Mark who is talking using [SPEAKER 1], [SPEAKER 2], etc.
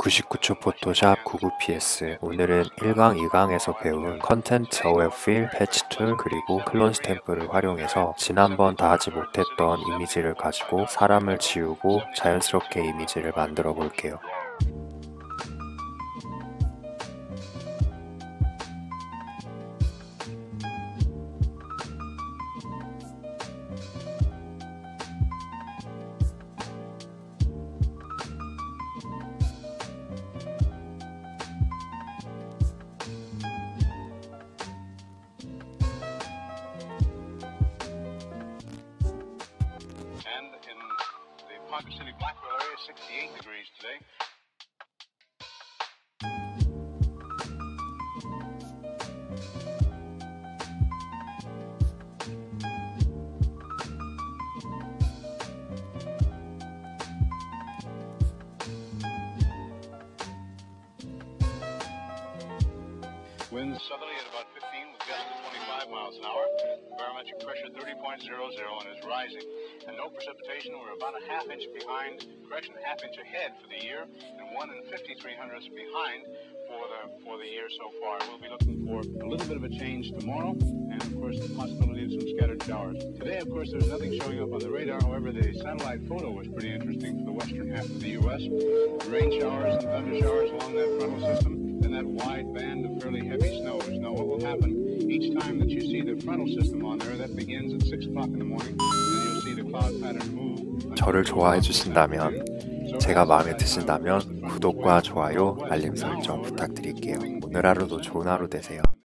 [SPEAKER 1] 99초 포토샵 99ps. 오늘은 1강, 2강에서 배운 컨텐츠 어웨어 필, 패치 툴, 그리고 클론 스탬프를 활용해서 지난번 다 하지 못했던 이미지를 가지고 사람을 지우고 자연스럽게 이미지를 만들어 볼게요.
[SPEAKER 2] And in the Parker City Blackwell area, 68 degrees today. Winds southerly at about 15 with gusts of 25 miles an hour. Barometric pressure 30.00 and is rising. And no precipitation. We're about a half inch behind, half inch ahead for the year, and 1 5300ths behind for the year so far. We'll be looking for a little bit of a change tomorrow, and of course the possibility of some scattered showers. Today, of course, there's nothing showing up on the radar. However, the satellite photo was pretty interesting for the western half of the U.S. Rain showers and thunder showers along that frontal system. That wide band of fairly heavy snows. Now what will happen each time that you see the frontal system on there, that begins at 6 o'clock in the morning, then you'll see the cloud pattern move.
[SPEAKER 1] 저를 좋아해 주신다면, 제가 마음에 드신다면 구독과 좋아요, 알림 설정 부탁드릴게요. 오늘 하루도 좋은 하루 되세요.